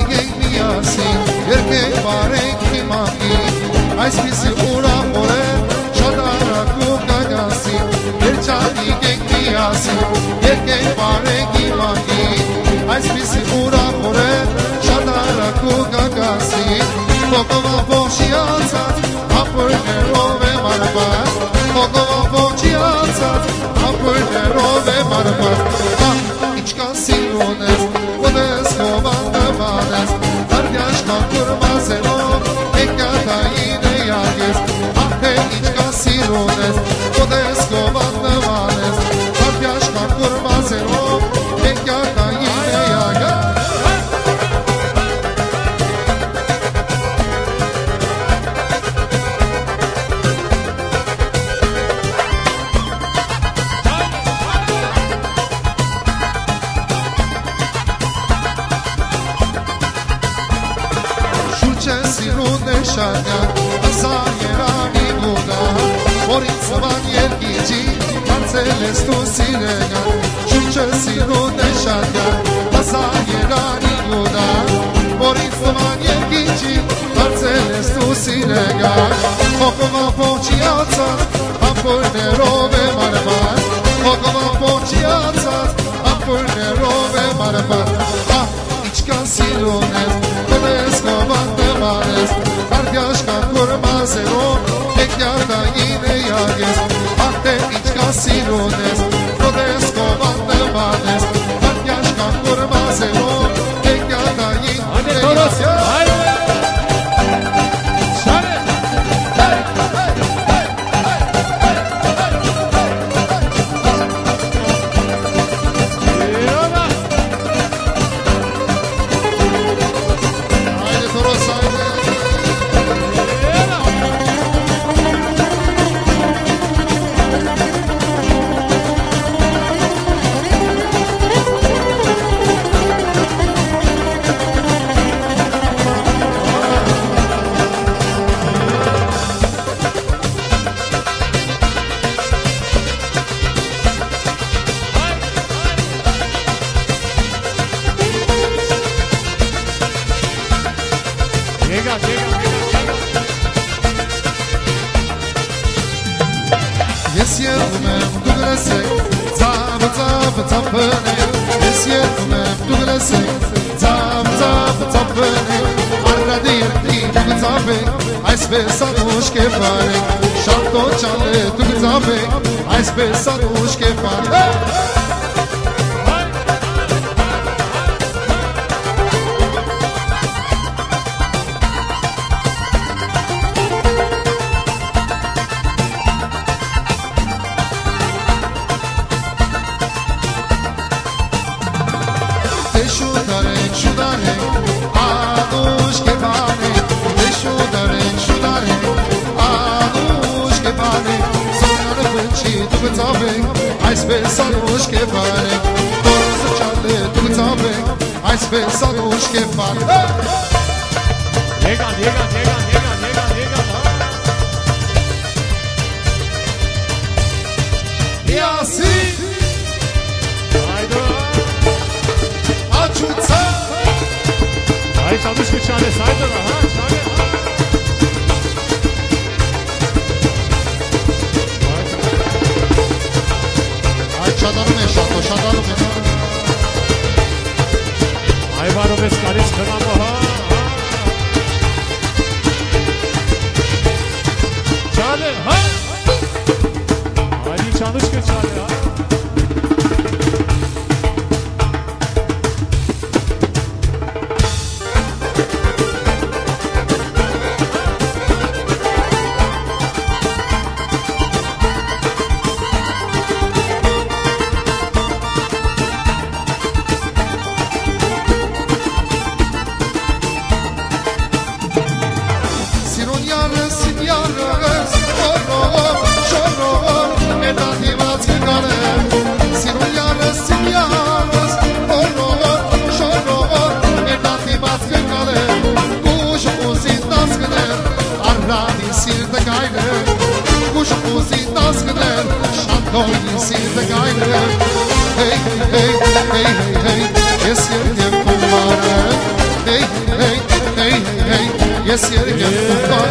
geng miyasi Erkek barek kimaki Aispisi ura more Şadara kukagasi Erçani geng miyasi Erkek barek kimaki Aispisi ura more Şadara kukagasi Kokova poşiyatsat Apır nerove marbat Kokova poşiyatsat Apır nerove marbat İçkan silones Kodes kovanda vanes Targaşkan kurmazeno Ekata yine yagez Ahte içkan silones Kodes kovanda vanes Targaşkan kurmazeno Ekata yine yagez Şanya, azayerani guda Moritzavan yergici, Marceles tu silega Şuçesiru de şanya, azayerani guda Moritzavan yergici, Marceles tu silega Kokova počiacat, apurnerove marbat Kokova počiacat, apurnerove marbat Ah, içkan silunet, kodeskovan demanes Kardiaşka kurmazero, ekyarda yine yagez Ahte içka silunes, kodeskovan demanes Kardiaşka kurmazero, ekyarda yine yagez Sanush ke fare, shanto chale tu zabe, aispe sanush ke fare. Te shudare, shudare, anush ke fare, te shudare. Aispe sanush ke fare, torzo chale tu zabe, aispe sanush ke fare. Lega. Yasi, haydi. Açutsa. Ay çalış bir çare saydı da ha çare. Şadanım eşatı, şadanım eşatı. Ay var o beskaris kınama ha. Çale ha. Hadi çalış ki çale ha. Hey, hey, hey, hey, hey, hey, yes, you're here for my hey. يسيركم كفار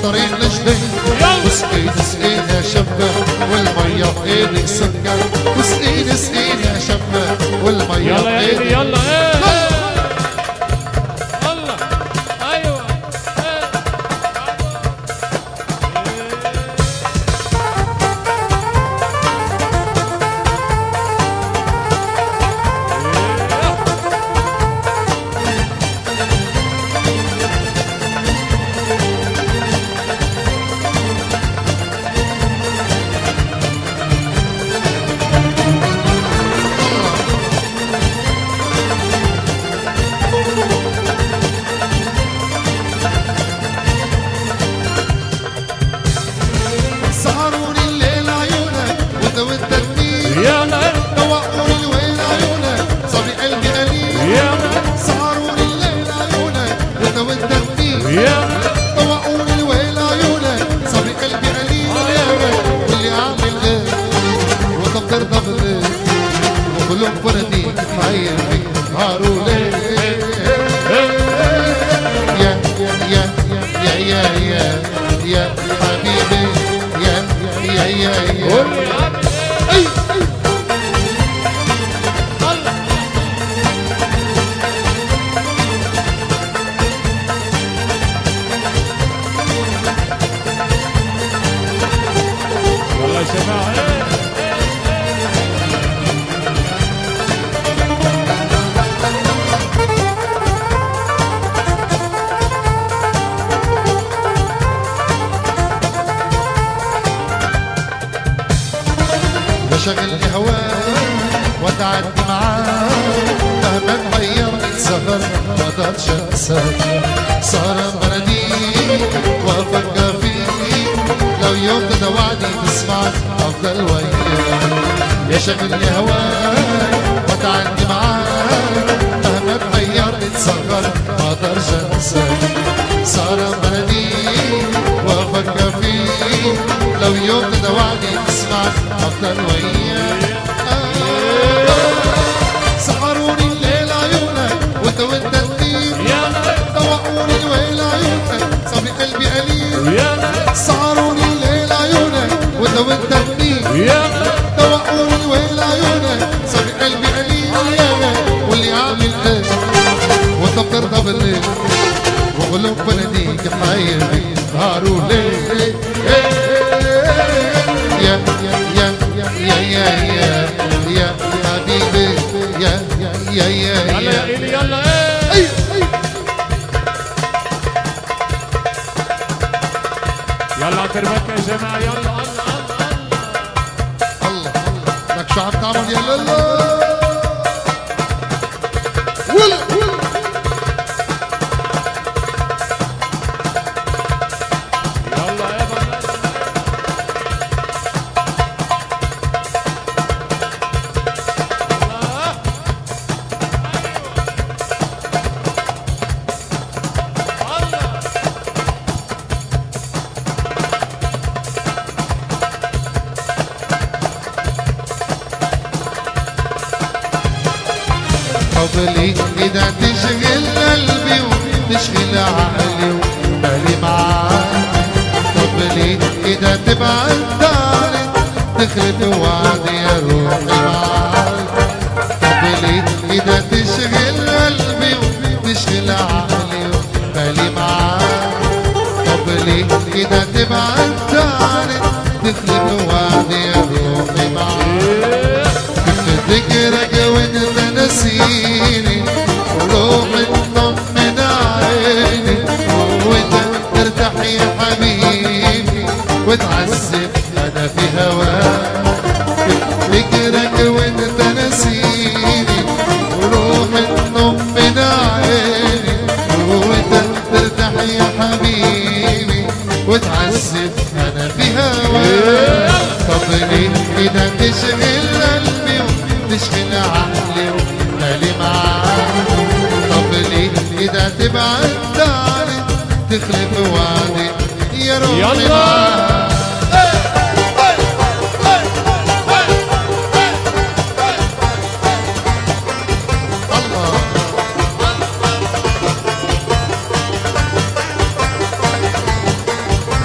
طريق الجديد وسقيني سقيني يا شبة والمية بإيدك سكر وسقيني سقيني يا شبة والمية يلا يا ايدي يلا يلا ايوه شغلني هواك وتعدي معاك مهما تغير السفر ما قدرتش انساك صار بلدي وافكر فيك لو يوم تدوعني تسمعك افضل وياك يا شغلني هواك وتعدي معاك مهما تغير السفر ما قدرتش انساك صار بلدي وافكر فيك لو يوم تدوعني تسمعك افضل وياك سهروني الليل عيونك وانت الدين طوعوني الويل عيونك صبي قلبي قليل سهروني الليل عيونك وانت الدين طوعوني الويل عيونك صبي قلبي قليل واللي عامل ايه وانت بترضى بالليل وقلوب بلديك حيري نهار وليل يا حبيبي يلا يا إيلي يلا يلا كرمك يا جماعة يلا الله لك شو عم تعمل يا لالا قبلي إذا تشغل قلبي وتشغل عقلي وبالي معاك قبلي إذا تبعد عني تخرب وعدي يا روحي معاك قبلي إذا تشغل قلبي وتشغل عقلي وبالي معاك قبلي إذا تبعد عني تخرب وعدي يا روحي معاك بفتكرك وانت نسيني وروحي تطمن عيني وانت ترتاح يا حبيبي وتعذب انا في هواك بفتكرك وانت نسيني وروحي تطمن عيني وانت ترتاح يا حبيبي وتعذب انا في هواك طب ليه كده تشغل قلبي وتشغل عقلي وبالي معاك طب ليه إذا تبعد عني تخلف وعدي يا روحي معاك الله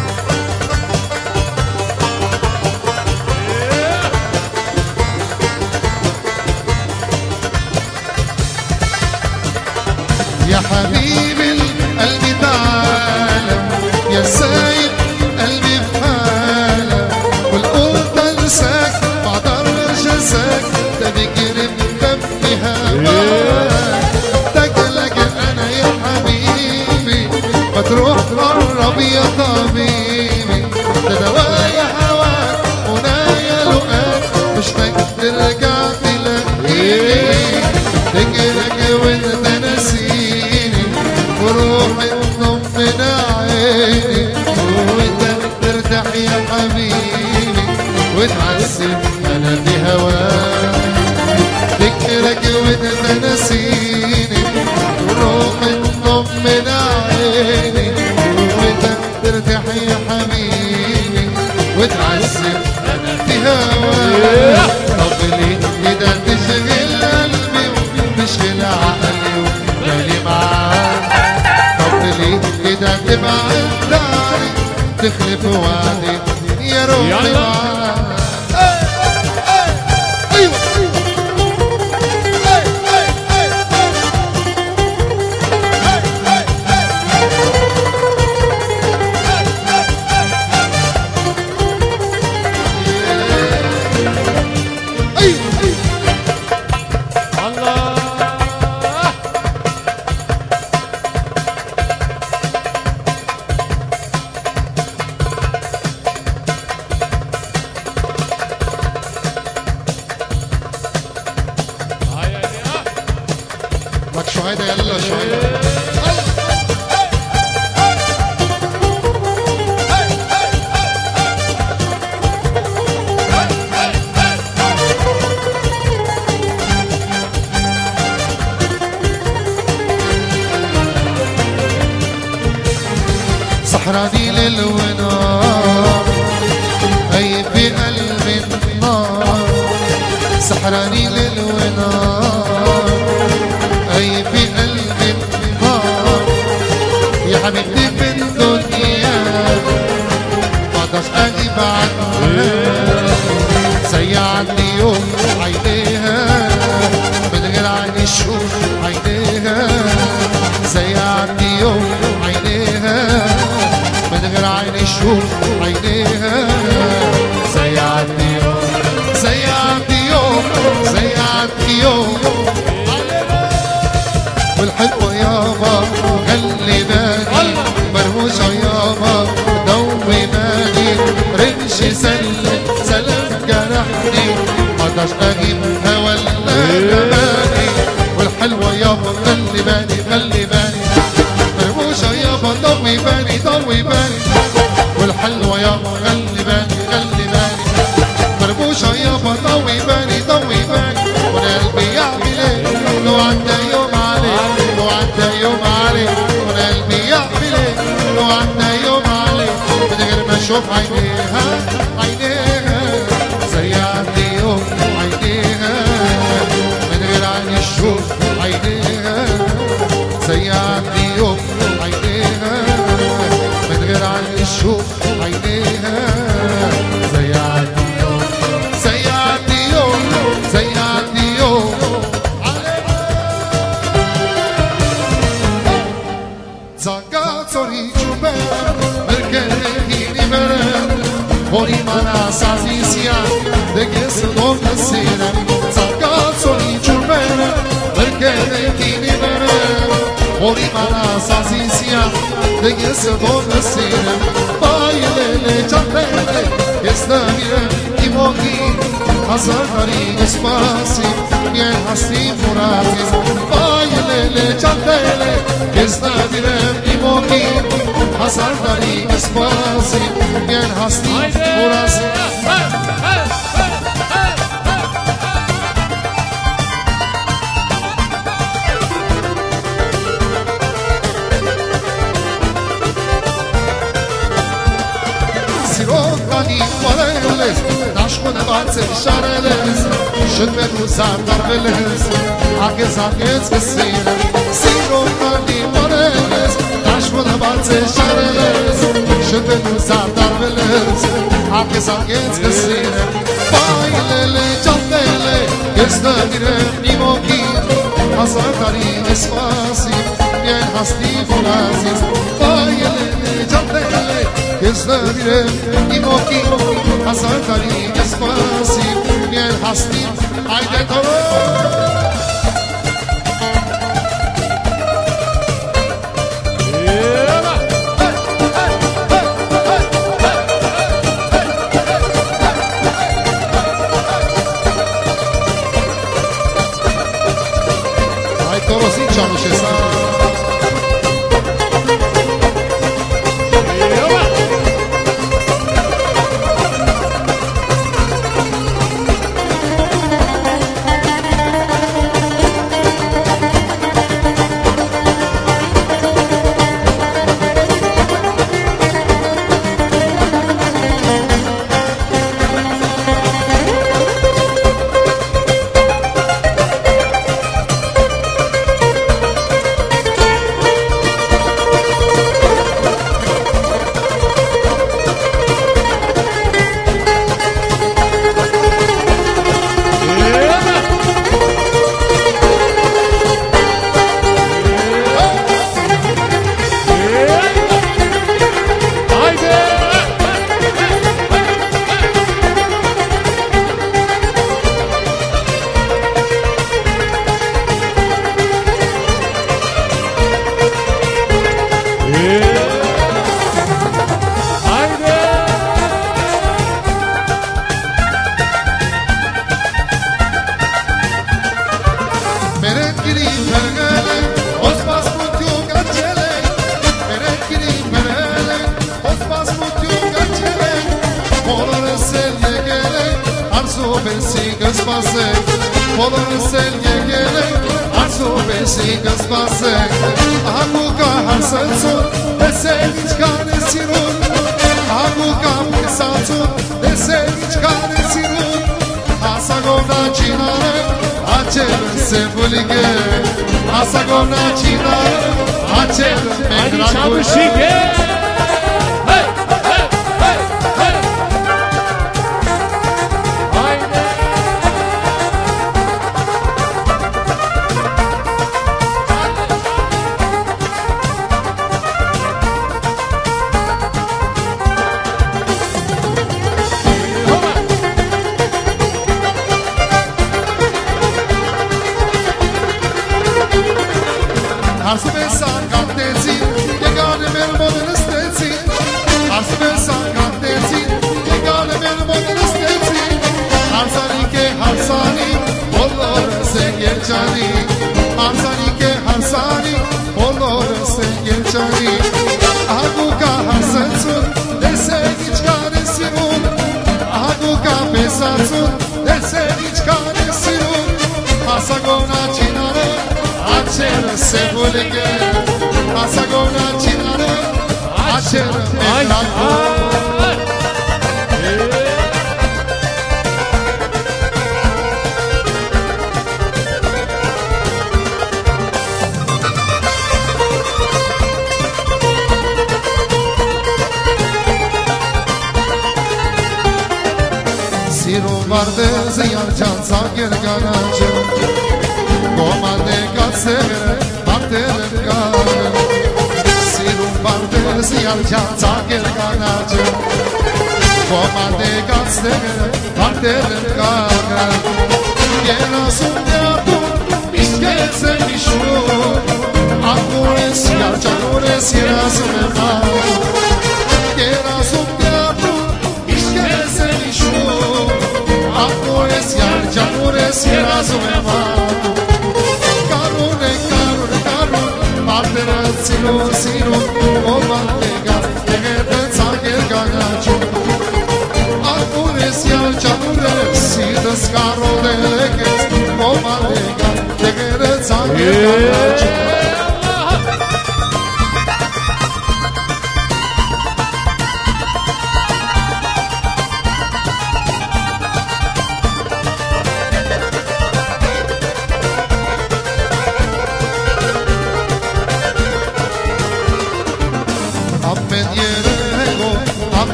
طبيبي تدوايا هواك ونايا لقاك مشتاق ترجع تلاقيني افتكرك وانت ناسيني وروحي تنوم من عيني وانت ترتاح يا حبيبي وتعذب انا في هواك افتكرك وانت ناسيني وروحي تنوم من عيني وانت ترتاح يا حبيبي وتعذب انا في هواك طب ليه كده تشغل قلبي وتشغل عقلي وبالي معاك طب ليه كده تبعد عني تخلف وعدي يا روحي معاك لك شهيدة يلا شهيدة سحراني ليل ونار أي في قلبي النار سحراني ليل ونار أي في قلبي النار يا حبيبتي في الدنيا مقدرش أغيب عنها زي عندي يوم عينيها من غير عيني أشوف عينيها زي عندي يوم عينيها من غير عيني أشوف عينيها زي عندي يوم زي عندي يوم زي عندي يوم والحلوة يابا خلي بالي مرموشة يابا دوي بالي رمش سلم جرحني مقدرش اجيبها ولا جمالي والحلوة يابا خلي بالي مرموشة يابا دوي بالي والحلوة يابا خلي بالي مرموشة يابا دوي بالي وانا قلبي يعمل ايه لو عدى يوم عليك لو عدى يوم عليك وانا قلبي يعمل ايه لو عدى يوم عليك من غير ما اشوف عينيها زي عدى يوم عينيها من غير عيني اشوف عينيها زي عدى يوم عينيها من غير عيني اشوف عينيها زي عدى يوم زي عدى يوم زي عدى يوم Zagatori ciubera, perché ne libera, fuori mana sazizia, de che se donna sera. Zagatori ciubera, perché ne libera, fuori mana sazizia, de che se donna sera. Vai le ciambelle, che sta via i mochi, hazardari spasi, miei hasti murati. Vai le ciambelle, che sta via موكي حصلتني اسباسي بين هستي وراسي سيروكاني وريلس ناشكون باتس شارلس شدمت وزعتر بلس عكس بسيرة سيروكاني وريلس ناشكون باتس شارلس شدمت وزعتر بلس عكس بسيرة بايلة جلدلة يستغربني موكي حصلتني اسباسي بين هستي فراسي بايلة جلدلة يستغربني موكي حصلتني اسباسي بين هستي عيدة طرق çalışırsa.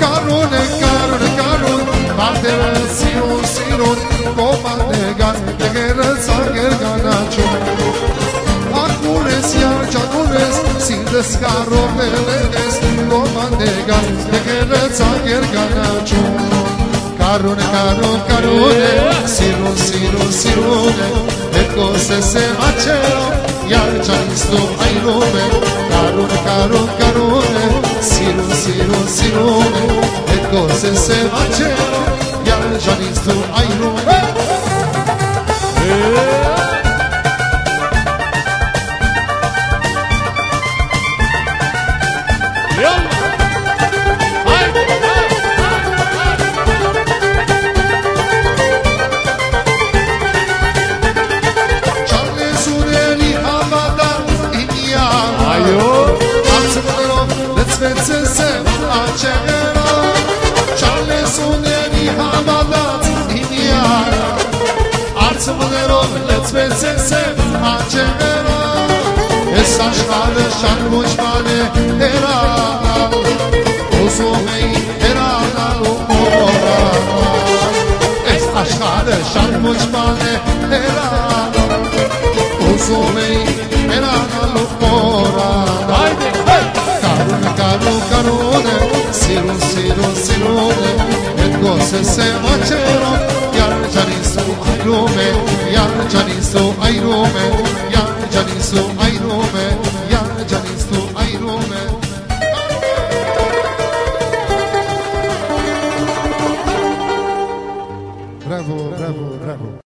Carone, carone, parte sirun, sirun, comande gas, Tegereza gerganaču Akunes jarčanunes Sindes karo velenes Romandegas Tegereza gerganaču Karune, karune Sirune Eko se macero Jarčanistu ajrume Karune Sirune Eko se macero Jarčanistu ajrume Es aşkale şarkuşkale herala Uzumey herala lumora Es aşkale şarkuşkale herala Uzumey herala lumora Karune Sirune Et gose se macero Yarjanisu ayrume Yarjanisu ayrume Yarjanisu ayrume Yarjanisu ayrume Bravo, bravo, bravo